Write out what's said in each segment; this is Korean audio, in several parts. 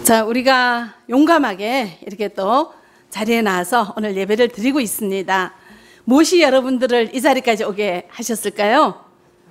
자, 우리가 용감하게 이렇게 또 자리에 나와서 오늘 예배를 드리고 있습니다. 무엇이 여러분들을 이 자리까지 오게 하셨을까요?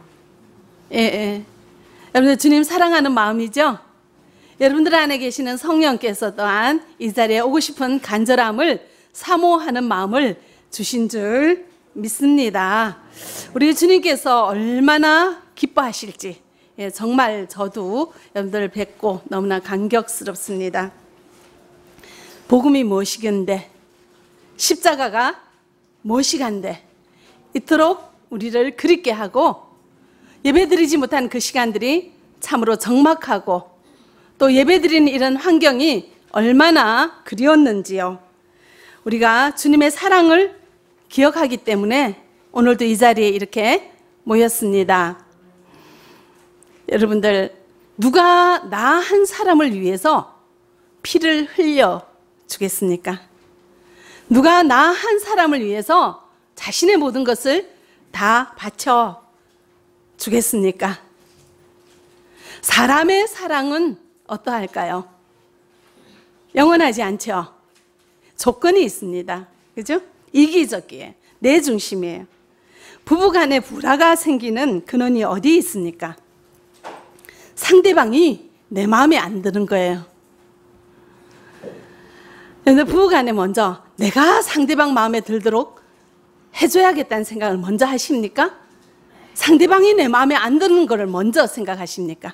여러분들 주님 사랑하는 마음이죠? 여러분들 안에 계시는 성령께서 또한 이 자리에 오고 싶은 간절함을 사모하는 마음을 주신 줄 믿습니다. 우리 주님께서 얼마나 기뻐하실지 정말 저도 여러분들 뵙고 너무나 감격스럽습니다. 복음이 무엇이건데, 십자가가 무엇이간데 이토록 우리를 그립게 하고 예배드리지 못한 그 시간들이 참으로 적막하고 또 예배드리는 이런 환경이 얼마나 그리웠는지요. 우리가 주님의 사랑을 기억하기 때문에 오늘도 이 자리에 이렇게 모였습니다. 여러분들, 누가 나 한 사람을 위해서 피를 흘려 주겠습니까? 누가 나 한 사람을 위해서 자신의 모든 것을 다 바쳐 주겠습니까? 사람의 사랑은 어떠할까요? 영원하지 않죠. 조건이 있습니다. 그죠? 이기적이에요. 내 중심이에요. 부부간에 불화가 생기는 근원이 어디 있습니까? 상대방이 내 마음에 안 드는 거예요. 그런데 부부간에 먼저 내가 상대방 마음에 들도록 해줘야겠다는 생각을 먼저 하십니까? 상대방이 내 마음에 안 드는 것을 먼저 생각하십니까?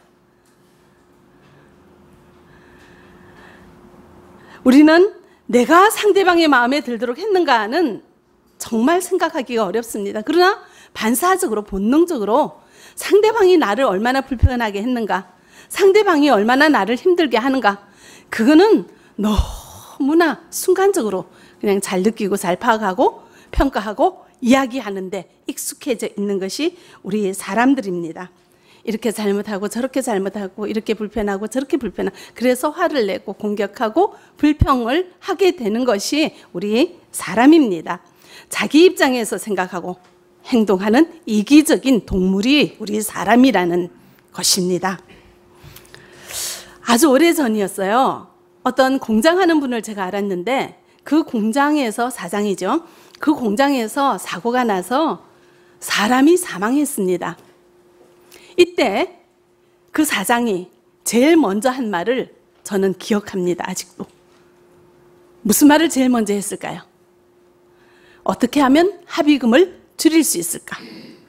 우리는 내가 상대방의 마음에 들도록 했는가는 정말 생각하기가 어렵습니다. 그러나 반사적으로 본능적으로 상대방이 나를 얼마나 불편하게 했는가, 상대방이 얼마나 나를 힘들게 하는가, 그거는 너무나 순간적으로 그냥 잘 느끼고 잘 파악하고 평가하고 이야기하는데 익숙해져 있는 것이 우리 사람들입니다. 이렇게 잘못하고 저렇게 잘못하고 이렇게 불편하고 저렇게 불편하고 그래서 화를 내고 공격하고 불평을 하게 되는 것이 우리 사람입니다. 자기 입장에서 생각하고 행동하는 이기적인 동물이 우리 사람이라는 것입니다. 아주 오래전이었어요. 어떤 공장하는 분을 제가 알았는데 그 공장에서 사장이죠. 그 공장에서 사고가 나서 사람이 사망했습니다. 이때 그 사장이 제일 먼저 한 말을 저는 기억합니다. 아직도. 무슨 말을 제일 먼저 했을까요? 어떻게 하면 합의금을 줄일 수 있을까?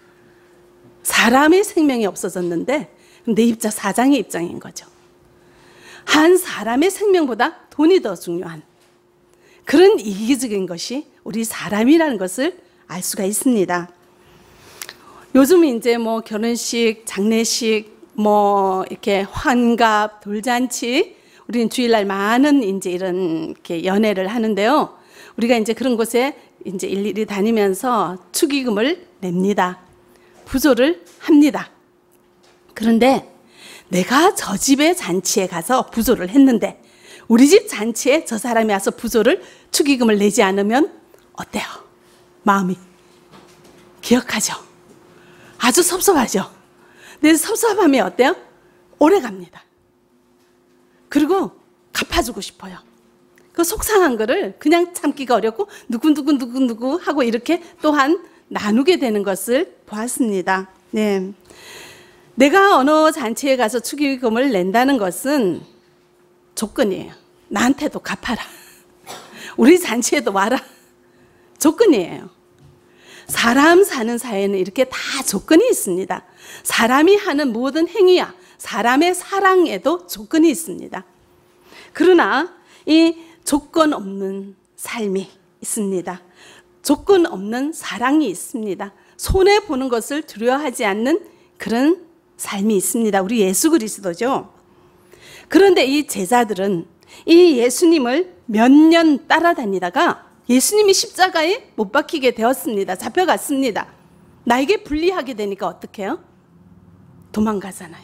사람의 생명이 없어졌는데 내 입장, 사장의 입장인 거죠. 한 사람의 생명보다 돈이 더 중요한 그런 이기적인 것이 우리 사람이라는 것을 알 수가 있습니다. 요즘 이제 뭐 결혼식, 장례식, 뭐 이렇게 환갑, 돌잔치, 우리는 주일날 많은 이제 이런 이렇게 연회를 하는데요. 우리가 이제 그런 곳에 이제 일일이 다니면서 축의금을 냅니다. 부조를 합니다. 그런데 내가 저 집의 잔치에 가서 부조를 했는데 우리 집 잔치에 저 사람이 와서 부조를 축의금을 내지 않으면 어때요? 마음이 기억하죠? 아주 섭섭하죠? 내 섭섭함이 어때요? 오래 갑니다. 그리고 갚아주고 싶어요. 그 속상한 거를 그냥 참기가 어렵고 누구 하고 이렇게 또한 나누게 되는 것을 보았습니다. 네. 내가 어느 잔치에 가서 축의금을 낸다는 것은 조건이에요. 나한테도 갚아라. 우리 잔치에도 와라. 조건이에요. 사람 사는 사회는 이렇게 다 조건이 있습니다. 사람이 하는 모든 행위야 사람의 사랑에도 조건이 있습니다. 그러나 이 조건 없는 삶이 있습니다. 조건 없는 사랑이 있습니다. 손해보는 것을 두려워하지 않는 그런 삶이 있습니다. 우리 예수 그리스도죠. 그런데 이 제자들은 이 예수님을 몇 년 따라다니다가 예수님이 십자가에 못 박히게 되었습니다. 잡혀갔습니다. 나에게 불리하게 되니까 어떻게 해요? 도망가잖아요.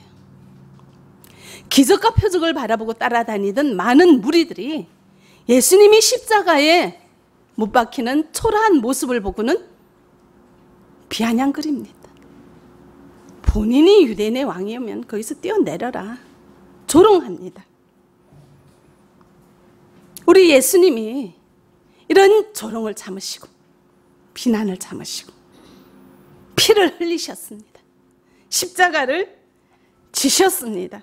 기적과 표적을 바라보고 따라다니던 많은 무리들이 예수님이 십자가에 못 박히는 초라한 모습을 보고는 비아냥거립니다. 본인이 유대인의 왕이면 거기서 뛰어내려라. 조롱합니다. 우리 예수님이 이런 조롱을 참으시고 비난을 참으시고 피를 흘리셨습니다. 십자가를 지셨습니다.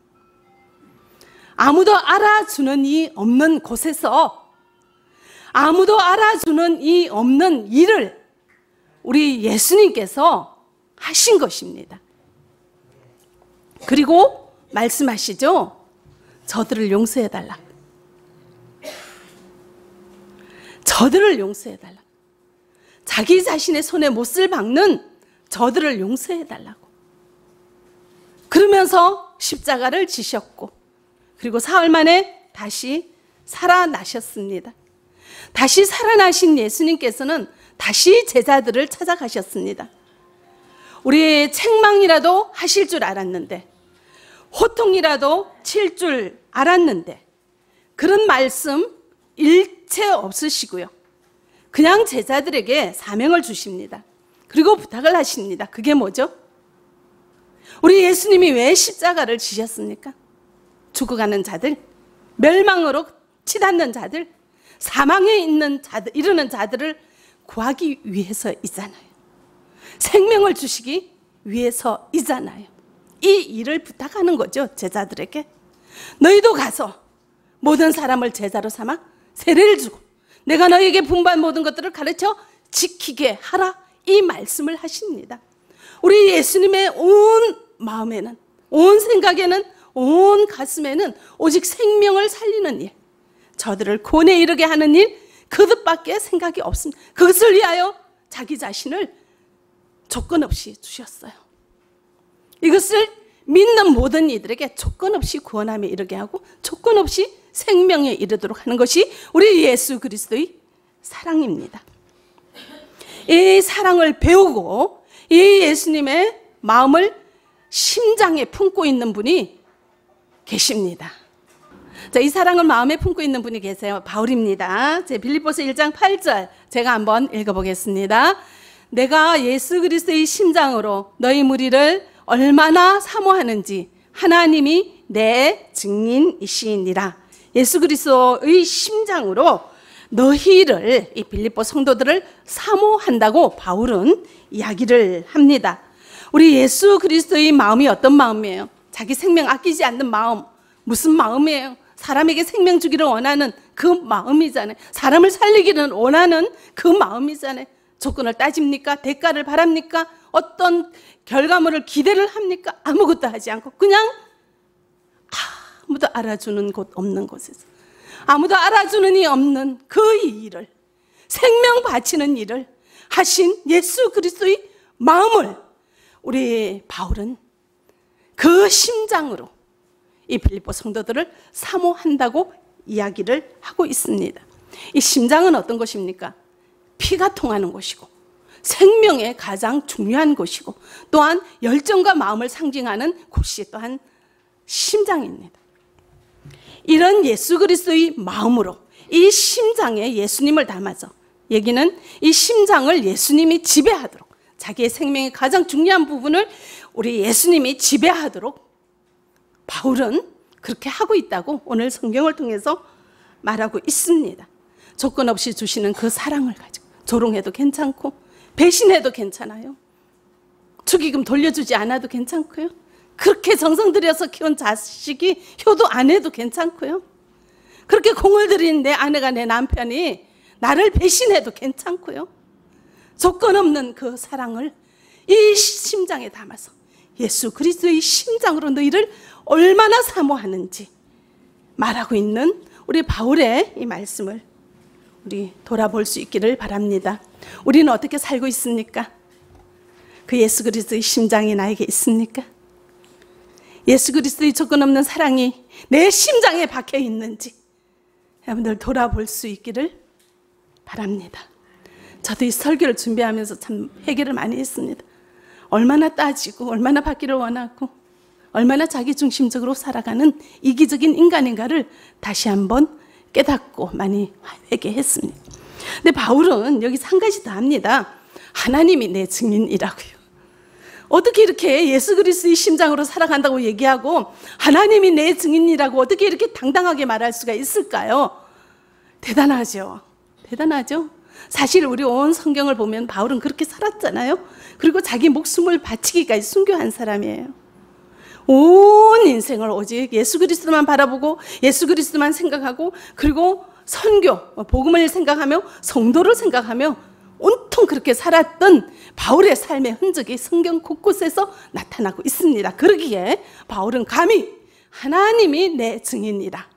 아무도 알아주는 이 없는 곳에서 아무도 알아주는 이 없는 일을 우리 예수님께서 하신 것입니다. 그리고 말씀하시죠. 저들을 용서해달라. 저들을 용서해달라. 자기 자신의 손에 못을 박는 저들을 용서해달라고. 그러면서 십자가를 지셨고 그리고 사흘 만에 다시 살아나셨습니다. 다시 살아나신 예수님께서는 다시 제자들을 찾아가셨습니다. 우리 책망이라도 하실 줄 알았는데 호통이라도 칠 줄 알았는데 그런 말씀 일체 없으시고요. 그냥 제자들에게 사명을 주십니다. 그리고 부탁을 하십니다. 그게 뭐죠? 우리 예수님이 왜 십자가를 지셨습니까? 죽어가는 자들, 멸망으로 치닫는 자들, 사망에 있는 자들, 이르는 자들을 구하기 위해서이잖아요. 생명을 주시기 위해서이잖아요. 이 일을 부탁하는 거죠, 제자들에게. 너희도 가서 모든 사람을 제자로 삼아 세례를 주고 내가 너희에게 분부한 모든 것들을 가르쳐 지키게 하라, 이 말씀을 하십니다. 우리 예수님의 온 마음에는, 온 생각에는, 온 가슴에는 오직 생명을 살리는 일, 저들을 구원에 이르게 하는 일, 그 뜻밖에 생각이 없습니다. 그것을 위하여 자기 자신을 조건 없이 주셨어요. 이것을 믿는 모든 이들에게 조건 없이 구원함에 이르게 하고 조건 없이 생명에 이르도록 하는 것이 우리 예수 그리스도의 사랑입니다. 이 사랑을 배우고 이 예수님의 마음을 심장에 품고 있는 분이 계십니다. 자, 이 사랑을 마음에 품고 있는 분이 계세요. 바울입니다. 제 빌립보서 1장 8절 제가 한번 읽어보겠습니다. 내가 예수 그리스도의 심장으로 너희 무리를 얼마나 사모하는지 하나님이 내 증인이시니라. 예수 그리스도의 심장으로 너희를, 이 빌립보 성도들을 사모한다고 바울은 이야기를 합니다. 우리 예수 그리스도의 마음이 어떤 마음이에요? 자기 생명 아끼지 않는 마음. 무슨 마음이에요? 사람에게 생명 주기를 원하는 그 마음이잖아요. 사람을 살리기를 원하는 그 마음이잖아요. 조건을 따집니까? 대가를 바랍니까? 어떤 결과물을 기대를 합니까? 아무것도 하지 않고 그냥 아무도 알아주는 곳 없는 곳에서, 아무도 알아주는 이 없는 그 일을, 생명 바치는 일을 하신 예수 그리스도의 마음을 우리 바울은 그 심장으로 이 빌립보 성도들을 사모한다고 이야기를 하고 있습니다. 이 심장은 어떤 것입니까? 피가 통하는 곳이고 생명의 가장 중요한 곳이고 또한 열정과 마음을 상징하는 곳이 또한 심장입니다. 이런 예수 그리스도의 마음으로 이 심장에 예수님을 담아서, 얘기는 이 심장을 예수님이 지배하도록, 자기의 생명의 가장 중요한 부분을 우리 예수님이 지배하도록 바울은 그렇게 하고 있다고 오늘 성경을 통해서 말하고 있습니다. 조건 없이 주시는 그 사랑을 가지고 조롱해도 괜찮고 배신해도 괜찮아요. 축의금 돌려주지 않아도 괜찮고요. 그렇게 정성 들여서 키운 자식이 효도 안 해도 괜찮고요. 그렇게 공을 들인 내 아내가, 내 남편이 나를 배신해도 괜찮고요. 조건 없는 그 사랑을 이 심장에 담아서 예수 그리스도의 심장으로 너희를 얼마나 사모하는지 말하고 있는 우리 바울의 이 말씀을 우리 돌아볼 수 있기를 바랍니다. 우리는 어떻게 살고 있습니까? 그 예수 그리스도의 심장이 나에게 있습니까? 예수 그리스도의 조건 없는 사랑이 내 심장에 박혀 있는지 여러분들 돌아볼 수 있기를 바랍니다. 저도 이 설교를 준비하면서 참 회개를 많이 했습니다. 얼마나 따지고 얼마나 받기를 원하고 얼마나 자기중심적으로 살아가는 이기적인 인간인가를 다시 한번 깨닫고 많이 회개했습니다. 근데 바울은 여기서 한 가지 더 합니다. 하나님이 내 증인이라고요. 어떻게 이렇게 예수 그리스도의 심장으로 살아간다고 얘기하고 하나님이 내 증인이라고 어떻게 이렇게 당당하게 말할 수가 있을까요? 대단하죠. 대단하죠. 사실 우리 온 성경을 보면 바울은 그렇게 살았잖아요. 그리고 자기 목숨을 바치기까지 순교한 사람이에요. 온 인생을 오직 예수 그리스도만 바라보고 예수 그리스도만 생각하고, 그리고 선교, 복음을 생각하며 성도를 생각하며 온통 그렇게 살았던 바울의 삶의 흔적이 성경 곳곳에서 나타나고 있습니다. 그러기에 바울은 감히 하나님이 내 증인이라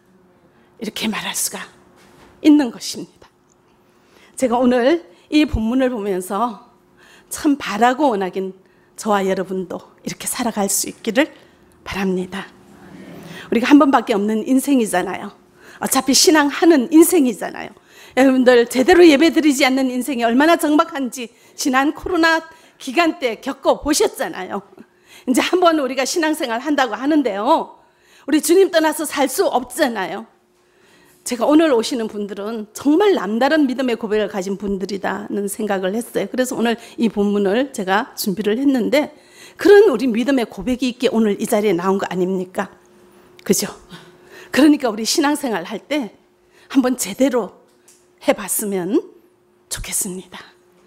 이렇게 말할 수가 있는 것입니다. 제가 오늘 이 본문을 보면서 참 바라고 원하긴 저와 여러분도 이렇게 살아갈 수 있기를 바랍니다. 우리가 한 번밖에 없는 인생이잖아요. 어차피 신앙하는 인생이잖아요. 여러분들 제대로 예배드리지 않는 인생이 얼마나 적막한지 지난 코로나 기간 때 겪어보셨잖아요. 이제 한번 우리가 신앙생활 한다고 하는데요, 우리 주님 떠나서 살 수 없잖아요. 제가 오늘 오시는 분들은 정말 남다른 믿음의 고백을 가진 분들이다는 생각을 했어요. 그래서 오늘 이 본문을 제가 준비를 했는데, 그런 우리 믿음의 고백이 있게 오늘 이 자리에 나온 거 아닙니까? 그죠? 그러니까 우리 신앙생활 할 때 한번 제대로 해봤으면 좋겠습니다.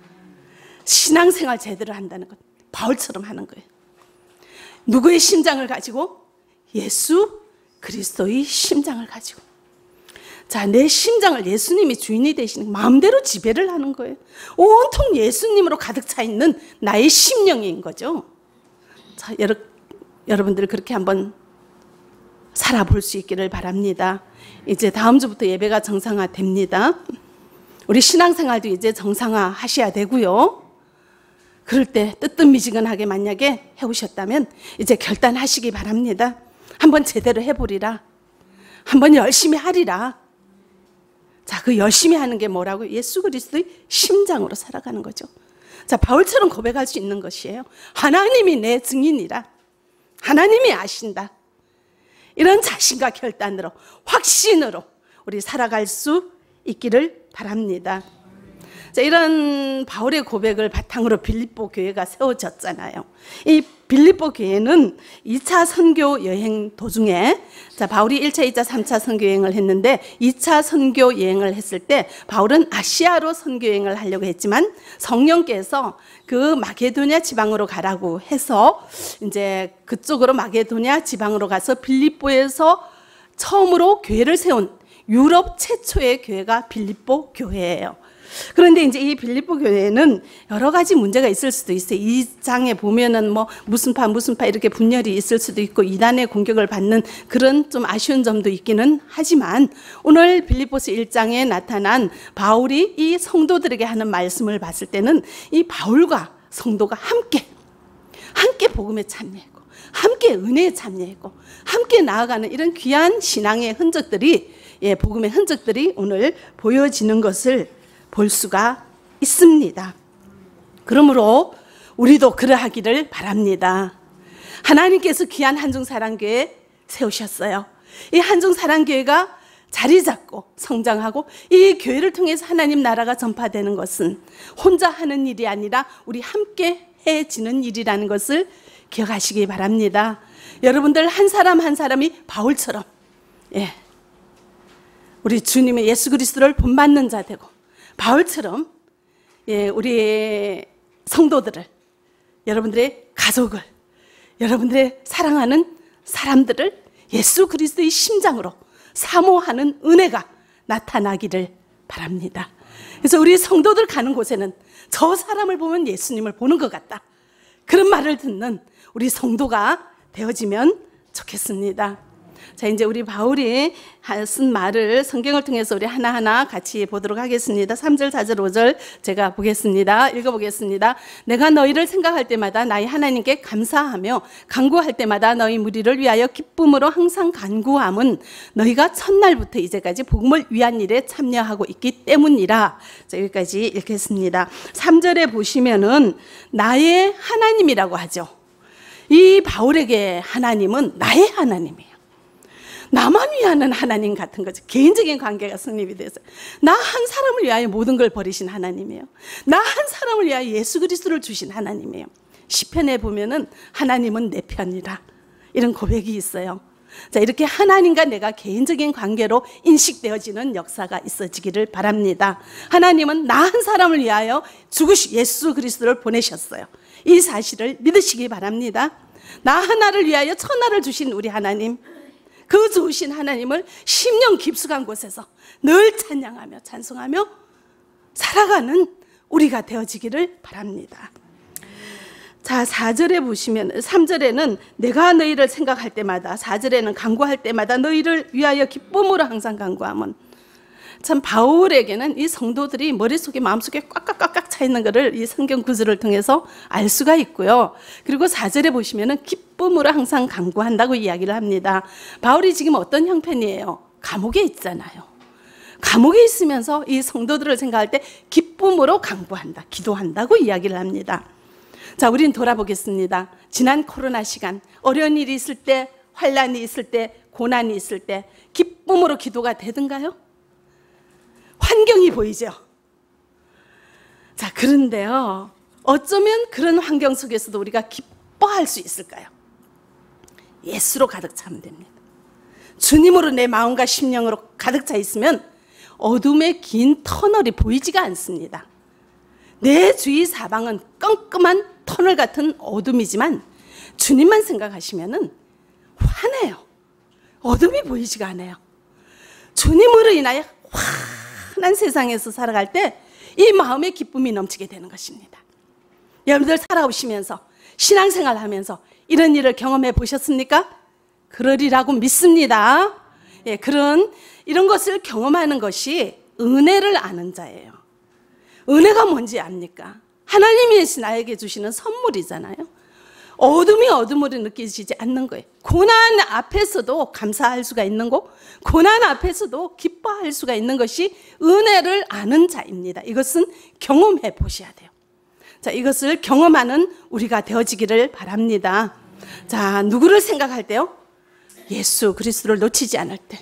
신앙생활 제대로 한다는 것, 바울처럼 하는 거예요. 누구의 심장을 가지고? 예수 그리스도의 심장을 가지고. 자, 내 심장을 예수님이 주인이 되시는, 마음대로 지배를 하는 거예요. 온통 예수님으로 가득 차 있는 나의 심령인 거죠. 자, 여러분들 그렇게 한번 살아볼 수 있기를 바랍니다. 이제 다음 주부터 예배가 정상화됩니다. 우리 신앙생활도 이제 정상화 하셔야 되고요. 그럴 때 뜨뜻미지근하게 만약에 해오셨다면 이제 결단하시기 바랍니다. 한번 제대로 해보리라. 한번 열심히 하리라. 자, 그 열심히 하는 게 뭐라고? 예수 그리스도의 심장으로 살아가는 거죠. 자, 바울처럼 고백할 수 있는 것이에요. 하나님이 내 증인이라. 하나님이 아신다. 이런 자신과 결단으로, 확신으로 우리 살아갈 수 있기를 바랍니다. 자, 이런 바울의 고백을 바탕으로 빌립보 교회가 세워졌잖아요. 이 빌립보 교회는 2차 선교 여행 도중에, 자, 바울이 1차, 2차, 3차 선교 여행을 했는데 2차 선교 여행을 했을 때 바울은 아시아로 선교 여행을 하려고 했지만 성령께서 그 마게도냐 지방으로 가라고 해서 이제 그쪽으로 마게도냐 지방으로 가서 빌립보에서 처음으로 교회를 세운 유럽 최초의 교회가 빌립보 교회예요. 그런데 이제 이 빌립보 교회는 여러 가지 문제가 있을 수도 있어요. 이 장에 보면은 뭐 무슨 파 이렇게 분열이 있을 수도 있고 이단의 공격을 받는 그런 좀 아쉬운 점도 있기는 하지만, 오늘 빌립보서 1장에 나타난 바울이 이 성도들에게 하는 말씀을 봤을 때는 이 바울과 성도가 함께 복음에 참여했고 함께 은혜에 참여했고 함께 나아가는 이런 귀한 신앙의 흔적들이, 복음의 흔적들이 오늘 보여지는 것을 볼 수가 있습니다. 그러므로 우리도 그러하기를 바랍니다. 하나님께서 귀한 한중사랑교회 세우셨어요. 이 한중사랑교회가 자리 잡고 성장하고 이 교회를 통해서 하나님 나라가 전파되는 것은 혼자 하는 일이 아니라 우리 함께 해지는 일이라는 것을 기억하시기 바랍니다. 여러분들 한 사람 한 사람이 바울처럼 우리 주님의 예수 그리스도를 본받는 자 되고, 바울처럼 우리 성도들을, 여러분들의 가족을, 여러분들의 사랑하는 사람들을 예수 그리스도의 심장으로 사모하는 은혜가 나타나기를 바랍니다. 그래서 우리 성도들 가는 곳에는 저 사람을 보면 예수님을 보는 것 같다, 그런 말을 듣는 우리 성도가 되어지면 좋겠습니다. 자, 이제 우리 바울이 쓴 말을 성경을 통해서 우리 하나하나 같이 보도록 하겠습니다. 3절, 4절, 5절 제가 보겠습니다. 읽어보겠습니다. 내가 너희를 생각할 때마다 나의 하나님께 감사하며 간구할 때마다 너희 무리를 위하여 기쁨으로 항상 간구함은 너희가 첫날부터 이제까지 복음을 위한 일에 참여하고 있기 때문이라. 자, 여기까지 읽겠습니다. 3절에 보시면은 나의 하나님이라고 하죠. 이 바울에게 하나님은 나의 하나님이에요. 나만 위하는 하나님 같은 거죠. 개인적인 관계가 성립이 돼서 나 한 사람을 위하여 모든 걸 버리신 하나님이에요. 나 한 사람을 위하여 예수 그리스도를 주신 하나님이에요. 시편에 보면은 하나님은 내 편이라, 이런 고백이 있어요. 자, 이렇게 하나님과 내가 개인적인 관계로 인식되어지는 역사가 있어지기를 바랍니다. 하나님은 나 한 사람을 위하여 죽으신 예수 그리스도를 보내셨어요. 이 사실을 믿으시기 바랍니다. 나 하나를 위하여 천하를 주신 우리 하나님, 그 좋으신 하나님을 심령 깊숙한 곳에서 늘 찬양하며 찬송하며 살아가는 우리가 되어지기를 바랍니다. 자, 4절에 보시면 3절에는 내가 너희를 생각할 때마다, 4절에는 간구할 때마다 너희를 위하여 기쁨으로 항상 간구함은, 참 바울에게는 이 성도들이 머릿속에 마음속에 꽉꽉꽉꽉 차 있는 것을 이 성경 구절을 통해서 알 수가 있고요. 그리고 4절에 보시면은 기쁨으로 항상 간구한다고 이야기를 합니다. 바울이 지금 어떤 형편이에요? 감옥에 있잖아요. 감옥에 있으면서 이 성도들을 생각할 때 기쁨으로 간구한다, 기도한다고 이야기를 합니다. 자, 우린 돌아보겠습니다. 지난 코로나 시간, 어려운 일이 있을 때, 환난이 있을 때, 고난이 있을 때 기쁨으로 기도가 되던가요? 환경이 보이죠? 자, 그런데요, 어쩌면 그런 환경 속에서도 우리가 기뻐할 수 있을까요? 예수로 가득 차면 됩니다. 주님으로 내 마음과 심령으로 가득 차 있으면 어둠의 긴 터널이 보이지가 않습니다. 내 주위 사방은 껌껌한 터널 같은 어둠이지만 주님만 생각하시면은 환해요. 어둠이 보이지가 않아요. 주님으로 인하여 환한 세상에서 살아갈 때 이 마음의 기쁨이 넘치게 되는 것입니다. 여러분들 살아오시면서 신앙생활 하면서 이런 일을 경험해 보셨습니까? 그러리라고 믿습니다. 예, 이런 것을 경험하는 것이 은혜를 아는 자예요. 은혜가 뭔지 압니까? 하나님이 나에게 주시는 선물이잖아요. 어둠이 어둠으로 느껴지지 않는 거예요. 고난 앞에서도 감사할 수가 있는 거, 고난 앞에서도 기뻐할 수가 있는 것이 은혜를 아는 자입니다. 이것은 경험해 보셔야 돼요. 자, 이것을 경험하는 우리가 되어지기를 바랍니다. 자, 누구를 생각할 때요? 예수 그리스도를 놓치지 않을 때.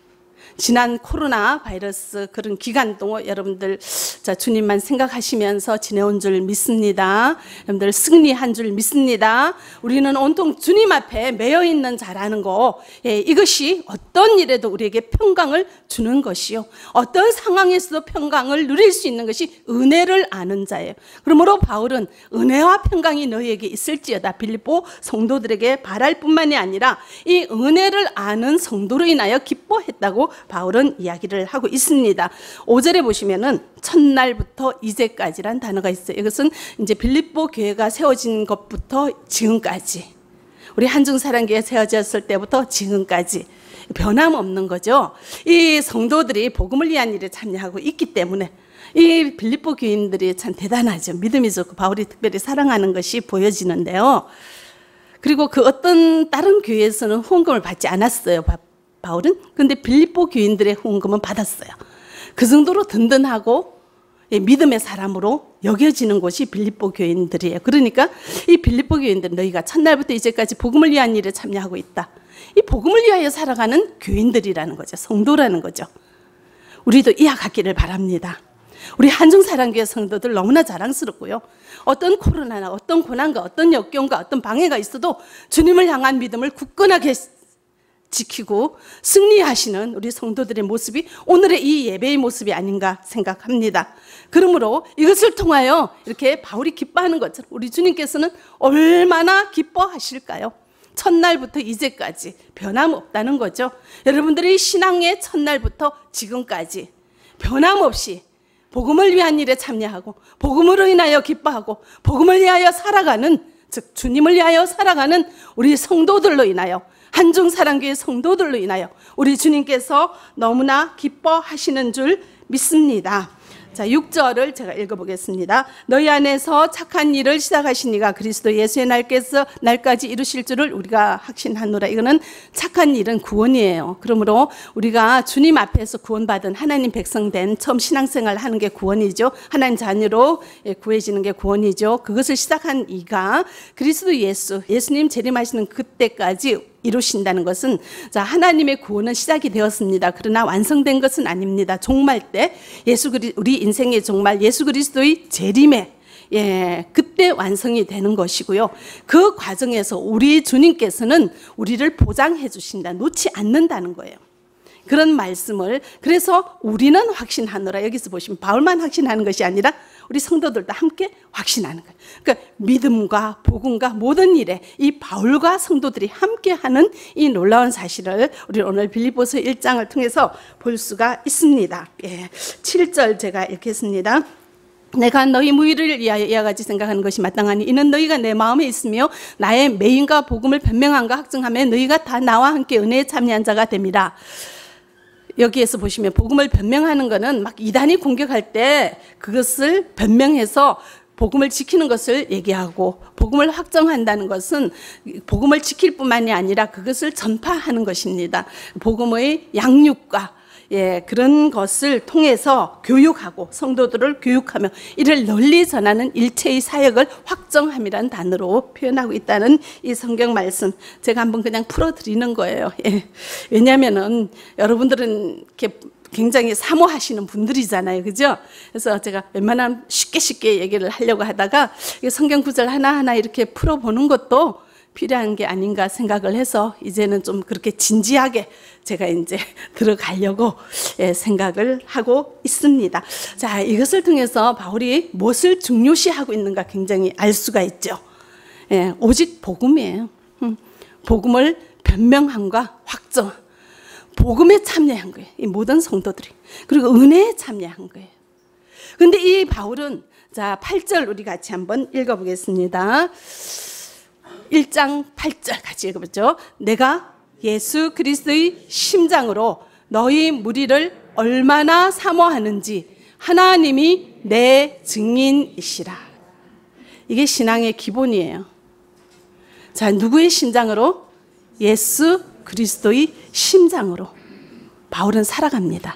지난 코로나 바이러스 그런 기간 동안 여러분들 자, 주님만 생각하시면서 지내온 줄 믿습니다. 여러분들 승리한 줄 믿습니다. 우리는 온통 주님 앞에 매여 있는 자라는 거, 예, 이것이 어떤 일에도 우리에게 평강을 주는 것이요, 어떤 상황에서도 평강을 누릴 수 있는 것이 은혜를 아는 자예요. 그러므로 바울은 은혜와 평강이 너희에게 있을지어다 빌립보 성도들에게 바랄 뿐만이 아니라 이 은혜를 아는 성도로 인하여 기뻐했다고 바울은 이야기를 하고 있습니다. 5절에 보시면은 첫날부터 이제까지란 단어가 있어요. 이것은 이제 빌립보 교회가 세워진 것부터 지금까지, 우리 한중사랑교회 세워졌을 때부터 지금까지 변함없는 거죠. 이 성도들이 복음을 위한 일에 참여하고 있기 때문에 이 빌립보 교인들이 참 대단하죠. 믿음이 좋고 바울이 특별히 사랑하는 것이 보여지는데요. 그리고 그 어떤 다른 교회에서는 후원금을 받지 않았어요, 바울은. 근데 빌립보 교인들의 후원금은 받았어요. 그 정도로 든든하고 믿음의 사람으로 여겨지는 곳이 빌립보 교인들이에요. 그러니까 이 빌립보 교인들은 너희가 첫날부터 이제까지 복음을 위한 일에 참여하고 있다. 이 복음을 위하여 살아가는 교인들이라는 거죠. 성도라는 거죠. 우리도 이해하기를 바랍니다. 우리 한중사랑교회 성도들 너무나 자랑스럽고요. 어떤 코로나나 어떤 고난과 어떤 역경과 어떤 방해가 있어도 주님을 향한 믿음을 굳건하게 지키고 승리하시는 우리 성도들의 모습이 오늘의 이 예배의 모습이 아닌가 생각합니다. 그러므로 이것을 통하여 이렇게 바울이 기뻐하는 것처럼 우리 주님께서는 얼마나 기뻐하실까요? 첫날부터 이제까지 변함없다는 거죠. 여러분들의 신앙의 첫날부터 지금까지 변함없이 복음을 위한 일에 참여하고 복음으로 인하여 기뻐하고 복음을 위하여 살아가는, 즉 주님을 위하여 살아가는 우리 성도들로 인하여, 한중사랑교회 성도들로 인하여 우리 주님께서 너무나 기뻐하시는 줄 믿습니다. 자, 6절을 제가 읽어보겠습니다. 너희 안에서 착한 일을 시작하신 이가 그리스도 예수의 날까지 이루실 줄을 우리가 확신하노라. 이거는 착한 일은 구원이에요. 그러므로 우리가 주님 앞에서 구원받은 하나님 백성된 처음 신앙생활 하는 게 구원이죠. 하나님 자녀로 구해지는 게 구원이죠. 그것을 시작한 이가 그리스도 예수님 재림하시는 그때까지 이루신다는 것은, 자, 하나님의 구원은 시작이 되었습니다. 그러나 완성된 것은 아닙니다. 종말 때 우리 인생의 종말 예수 그리스도의 재림에 그때 완성이 되는 것이고요. 그 과정에서 우리 주님께서는 우리를 보장해 주신다, 놓지 않는다는 거예요. 그런 말씀을, 그래서 우리는 확신하노라. 여기서 보시면 바울만 확신하는 것이 아니라 우리 성도들도 함께 확신하는 거예요. 그러니까 믿음과 복음과 모든 일에 이 바울과 성도들이 함께하는 이 놀라운 사실을 우리 오늘 빌립보서 1장을 통해서 볼 수가 있습니다. 7절 제가 읽겠습니다. 내가 너희 무의를 위하여 이와 같이 생각하는 것이 마땅하니 이는 너희가 내 마음에 있으며 나의 매임과 복음을 변명함과 확증하며 너희가 다 나와 함께 은혜에 참여한 자가 됨이라. 여기에서 보시면 복음을 변명하는 것은 막 이단이 공격할 때 그것을 변명해서 복음을 지키는 것을 얘기하고, 복음을 확정한다는 것은 복음을 지킬 뿐만이 아니라 그것을 전파하는 것입니다. 복음의 양육과 그런 것을 통해서 교육하고 성도들을 교육하며 이를 널리 전하는 일체의 사역을 확정함이라는 단어로 표현하고 있다는 이 성경 말씀, 제가 한번 그냥 풀어드리는 거예요. 왜냐하면은 여러분들은 이렇게 굉장히 사모하시는 분들이잖아요, 그죠? 그래서 제가 웬만하면 쉽게 얘기를 하려고 하다가 성경 구절 하나하나 이렇게 풀어보는 것도 필요한 게 아닌가 생각을 해서 이제는 좀 그렇게 진지하게 제가 이제 들어가려고 생각을 하고 있습니다. 자, 이것을 통해서 바울이 무엇을 중요시하고 있는가 굉장히 알 수가 있죠. 오직 복음이에요. 복음을 변명함과 확정, 복음에 참여한 거예요, 이 모든 성도들이. 그리고 은혜에 참여한 거예요. 근데 이 바울은, 자, 8절 우리 같이 한번 읽어보겠습니다. 1장 8절 같이 읽어보죠. 내가 예수 그리스도의 심장으로 너희 무리를 얼마나 사모하는지 하나님이 내 증인이시라. 이게 신앙의 기본이에요. 자, 누구의 심장으로? 예수 그리스도의 심장으로 바울은 살아갑니다.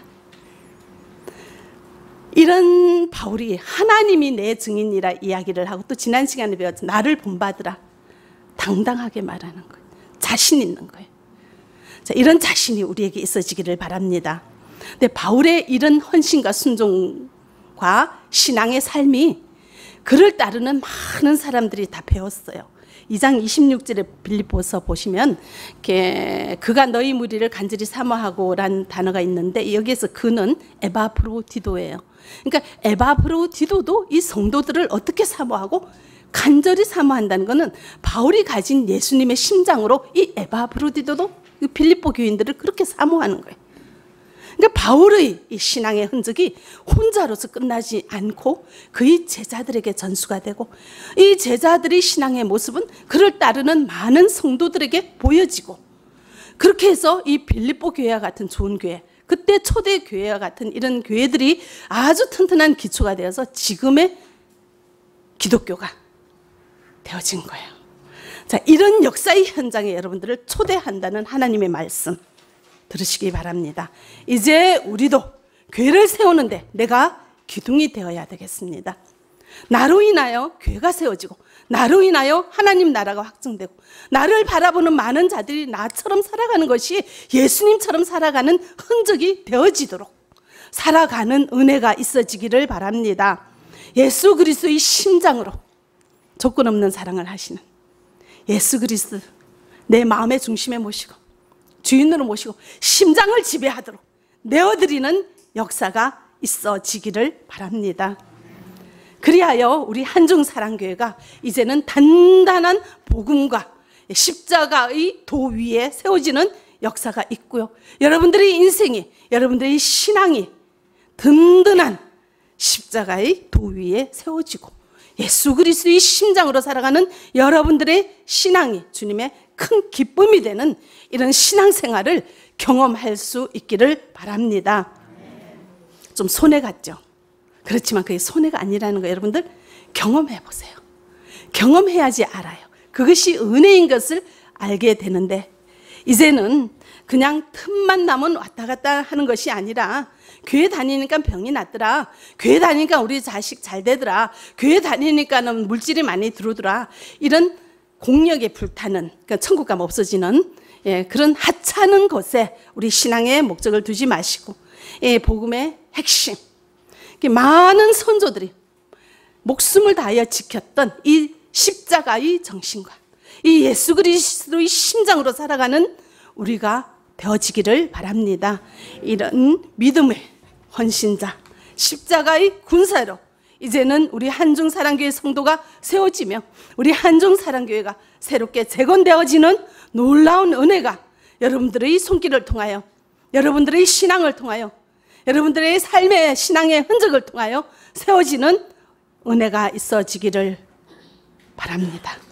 이런 바울이 하나님이 내 증인이라 이야기를 하고, 또 지난 시간에 배웠죠. 나를 본받으라. 당당하게 말하는 거예요. 자신 있는 거예요. 자, 이런 자신이 우리에게 있어지기를 바랍니다. 근데 바울의 이런 헌신과 순종과 신앙의 삶이 그를 따르는 많은 사람들이 다 배웠어요. 2장 26절에 빌립보서 보시면 그가 너희 무리를 간절히 사모하고라는 단어가 있는데, 여기에서 그는 에바프로디도예요. 그러니까 에바프로디도도 이 성도들을 어떻게 사모하고 간절히 사모한다는 것은 바울이 가진 예수님의 심장으로 이 에바프로디도도 빌립보 교인들을 그렇게 사모하는 거예요. 그러니까 바울의 이 신앙의 흔적이 혼자로서 끝나지 않고 그의 제자들에게 전수가 되고, 이 제자들의 신앙의 모습은 그를 따르는 많은 성도들에게 보여지고, 그렇게 해서 이 빌립보 교회와 같은 좋은 교회, 그때 초대 교회와 같은 이런 교회들이 아주 튼튼한 기초가 되어서 지금의 기독교가 되어진 거예요. 자, 이런 역사의 현장에 여러분들을 초대한다는 하나님의 말씀 들으시기 바랍니다. 이제 우리도 교회를 세우는데 내가 기둥이 되어야 되겠습니다. 나로 인하여 교회가 세워지고, 나로 인하여 하나님 나라가 확증되고, 나를 바라보는 많은 자들이 나처럼 살아가는 것이 예수님처럼 살아가는 흔적이 되어지도록 살아가는 은혜가 있어지기를 바랍니다. 예수 그리스도의 심장으로 조건 없는 사랑을 하시는 예수 그리스도 내 마음의 중심에 모시고 주인으로 모시고 심장을 지배하도록 내어드리는 역사가 있어지기를 바랍니다. 그리하여 우리 한중사랑교회가 이제는 단단한 복음과 십자가의 도 위에 세워지는 역사가 있고요. 여러분들의 인생이, 여러분들의 신앙이 든든한 십자가의 도 위에 세워지고 예수 그리스도의 심장으로 살아가는 여러분들의 신앙이 주님의 큰 기쁨이 되는 이런 신앙생활을 경험할 수 있기를 바랍니다. 좀 손해 같죠? 그렇지만 그게 손해가 아니라는 거 여러분들 경험해 보세요. 경험해야지 알아요. 그것이 은혜인 것을 알게 되는데, 이제는 그냥 틈만 나면 왔다 갔다 하는 것이 아니라, 교회 다니니까 병이 낫더라, 교회 다니니까 우리 자식 잘 되더라, 교회 다니니까는 물질이 많이 들어오더라, 이런 공력에 불타는, 그러니까 천국감 없어지는 그런 하찮은 것에 우리 신앙의 목적을 두지 마시고, 복음의 핵심, 많은 선조들이 목숨을 다하여 지켰던 이 십자가의 정신과 이 예수 그리스도의 심장으로 살아가는 우리가 되어지기를 바랍니다. 이런 믿음의 헌신자, 십자가의 군사로 이제는 우리 한중사랑교회 성도가 세워지며 우리 한중사랑교회가 새롭게 재건되어지는 놀라운 은혜가 여러분들의 손길을 통하여, 여러분들의 신앙을 통하여, 여러분들의 삶의 신앙의 흔적을 통하여 세워지는 은혜가 있어지기를 바랍니다.